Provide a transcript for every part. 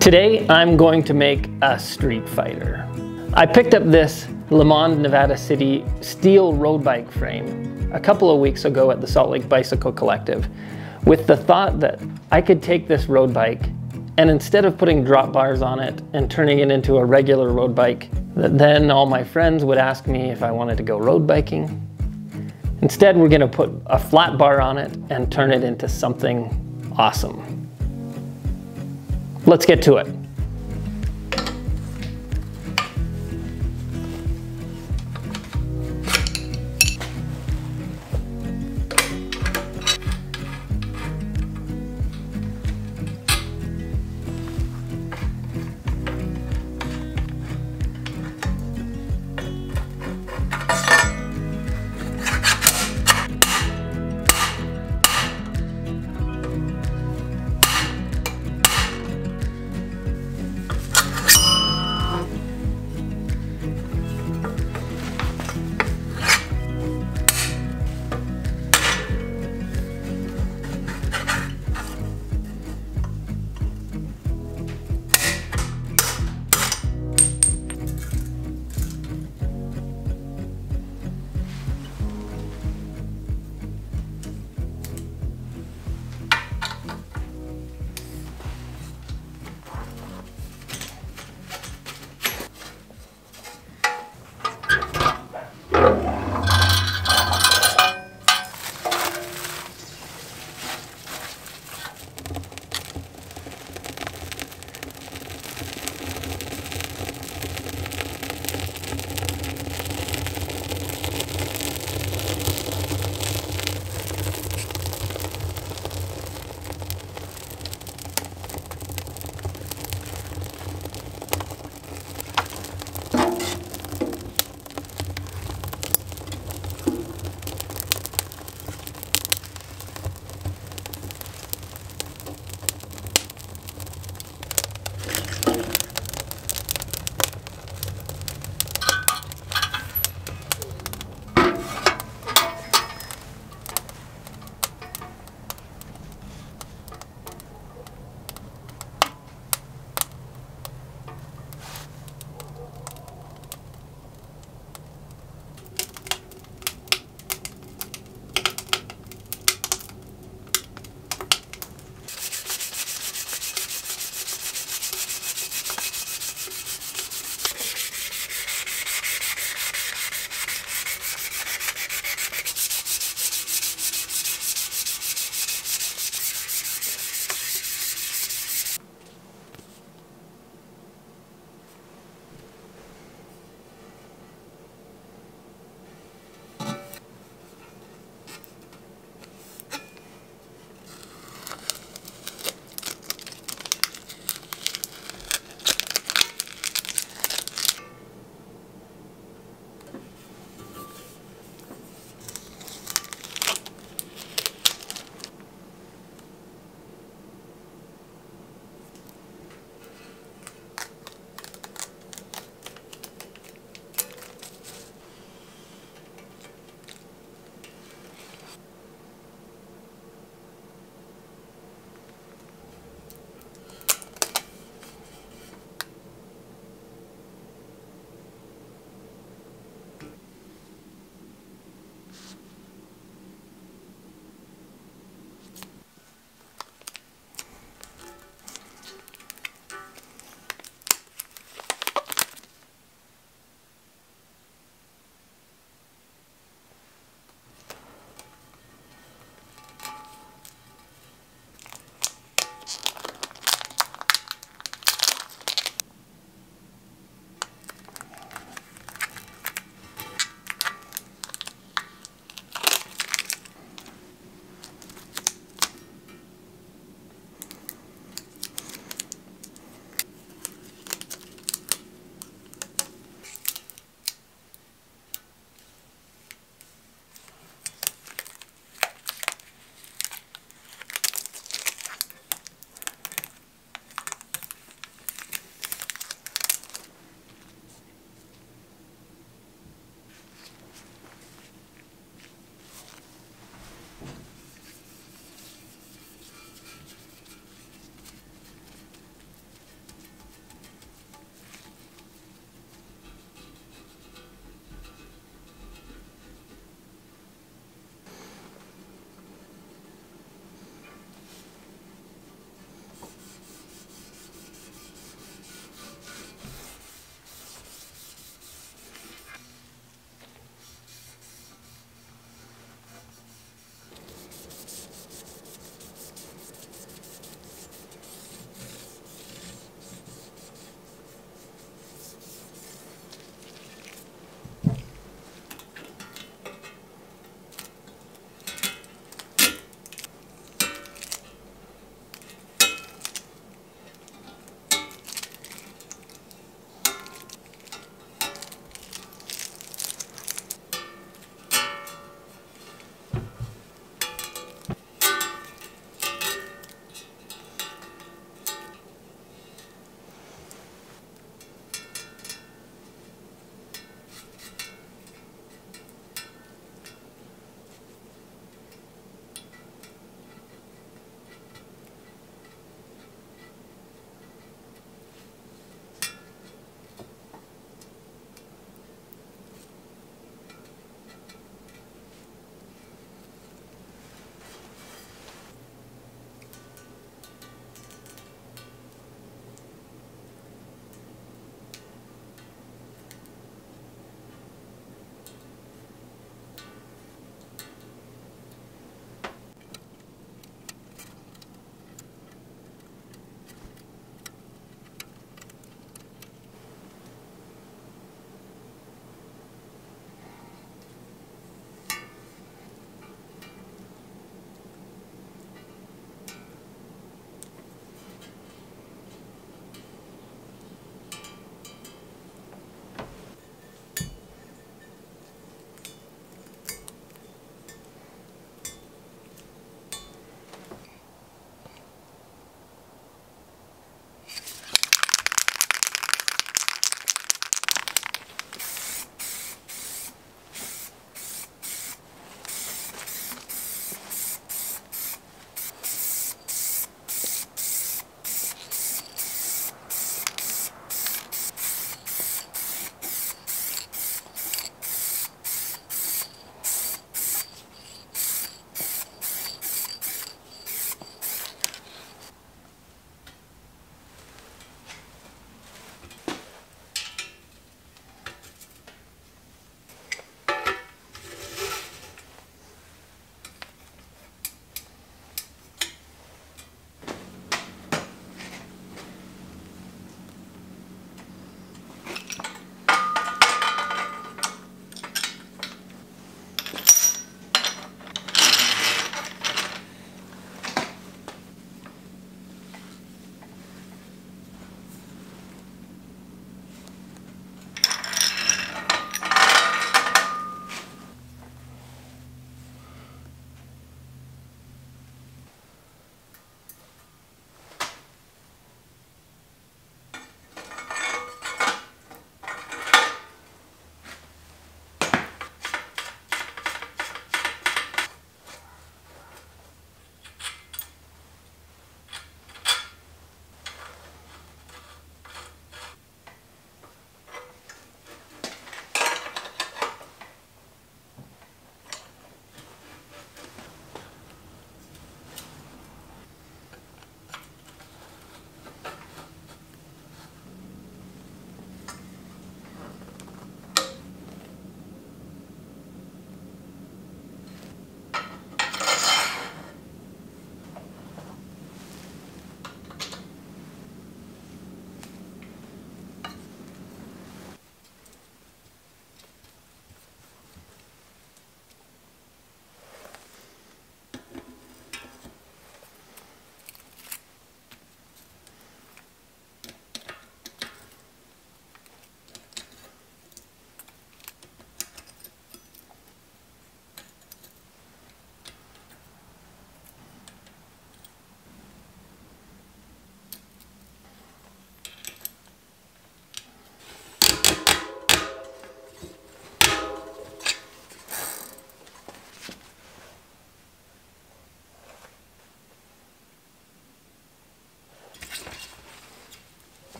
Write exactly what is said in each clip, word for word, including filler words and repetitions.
Today I'm going to make a street fighter. I picked up this Lemond, Nevada City steel road bike frame a couple of weeks ago at the Salt Lake Bicycle Collective with the thought that I could take this road bike and instead of putting drop bars on it and turning it into a regular road bike, that then all my friends would ask me if I wanted to go road biking. Instead, we're gonna put a flat bar on it and turn it into something awesome. Let's get to it.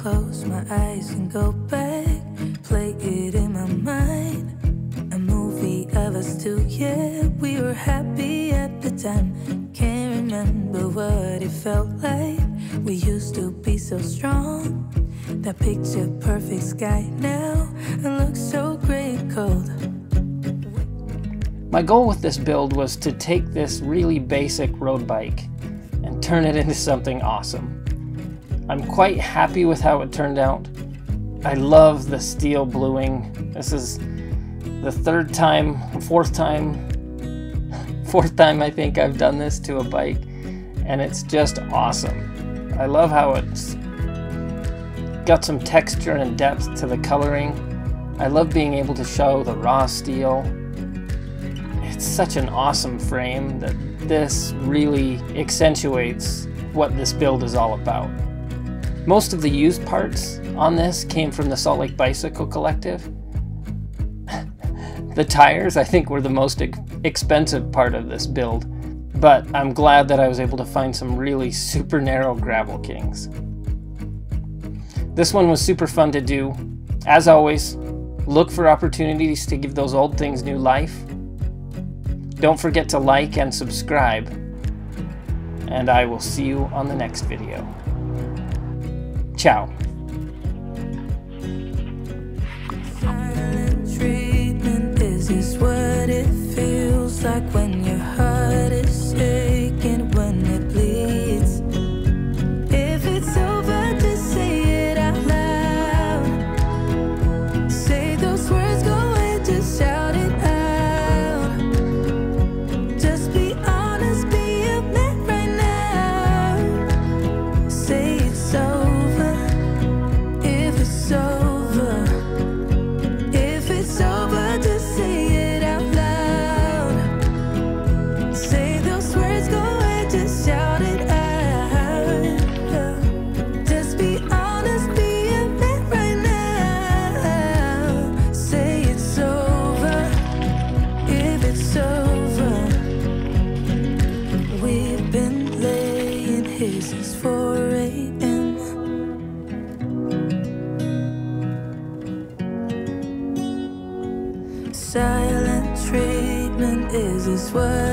close my eyes and go back, play it in my mind. A movie of us two, yeah, we were happy at the time. Can't remember what it felt like. We used to be so strong. That picture perfect sky now, it looks so gray and cold. My goal with this build was to take this really basic road bike and turn it into something awesome. I'm quite happy with how it turned out. I love the steel bluing. This is the third time, fourth time, fourth time I think I've done this to a bike, and it's just awesome. I love how it's got some texture and depth to the coloring. I love being able to show the raw steel. It's such an awesome frame that this really accentuates what this build is all about. Most of the used parts on this came from the Salt Lake Bicycle Collective. The tires, I think, were the most ex expensive part of this build, but I'm glad that I was able to find some really super narrow Gravel Kings. This one was super fun to do. As always, look for opportunities to give those old things new life. Don't forget to like and subscribe, and I will see you on the next video. Ciao. Silent treatment, is this what it feels like when your heart is aching, when it bleeds? If it's over, just say it out loud. Say those words, go ahead, just shout it out. Just be honest, be a man right now. Say it's over, if it's over. If it's over, just say it out loud. Say those words, go ahead, just shout it out. Just be honest, be a man right now. Say it's over, if it's over. We've been laying here since four A M Silent treatment, is this what